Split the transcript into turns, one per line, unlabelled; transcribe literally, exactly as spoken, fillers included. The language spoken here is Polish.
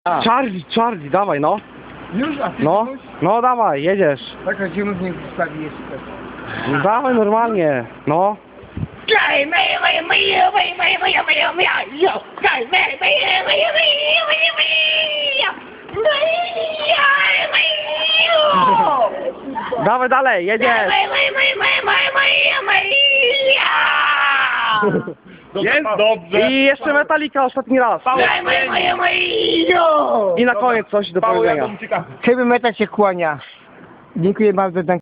A.
Charlie, Charlie, dawaj no.
Już, a ty
No,
już?
no dawaj, jedziesz.
Tak, a gdzie mu z nim wstawi jeszcze?
No, dawaj normalnie, no. Dawaj dalej, jedziesz.
Jest dobrze.
I jeszcze Metallica ostatni raz. I na koniec coś do
Paweł, ja
powiedzenia.
bym ciekawy.
Heavy metal się kłania. Dziękuję bardzo.